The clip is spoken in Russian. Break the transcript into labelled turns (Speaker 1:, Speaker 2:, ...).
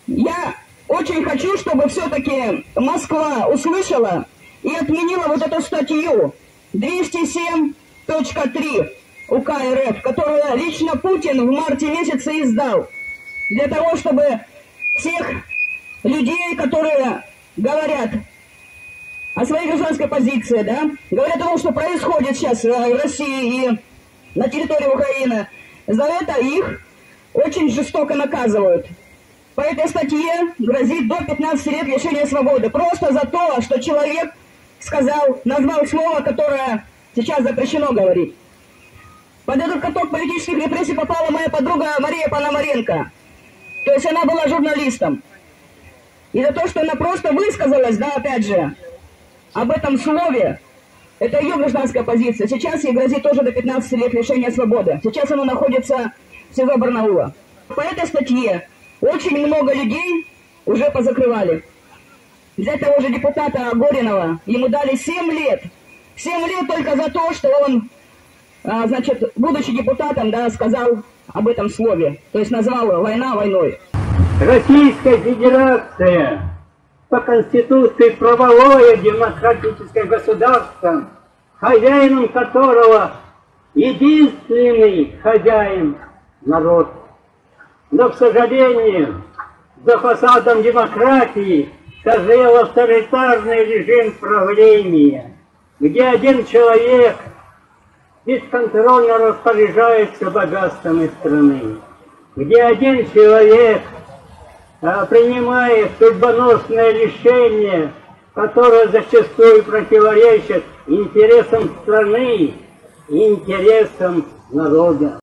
Speaker 1: Я очень хочу, чтобы все-таки Москва услышала и отменила вот эту статью 207.3 УК РФ, которую лично Путин в марте месяце издал, для того, чтобы всех людей, которые говорят о своей гражданской позиции, да, говорят о том, что происходит сейчас в России и на территории Украины, за это их очень жестоко наказывают. По этой статье грозит до 15 лет лишения свободы. Просто за то, что человек сказал, назвал слово, которое сейчас запрещено говорить. Под этот каток политических репрессий попала моя подруга Мария Пономаренко. То есть она была журналистом. И за то, что она просто высказалась, да, опять же, об этом слове, это ее гражданская позиция. Сейчас ей грозит тоже до 15 лет лишения свободы. Сейчас она находится в СИЗО Барнаула. По этой статье очень много людей уже позакрывали. Взять того же депутата Горинова, ему дали 7 лет. 7 лет только за то, что он, значит, будучи депутатом, да, сказал об этом слове. То есть назвал война войной.
Speaker 2: Российская Федерация по Конституции правовое демократическое государство, хозяином которого единственный хозяин народ. Но, к сожалению, за фасадом демократии созрел авторитарный режим правления, где один человек бесконтрольно распоряжается богатствами страны, где один человек принимает судьбоносное решение, которое зачастую противоречит интересам страны и интересам народа.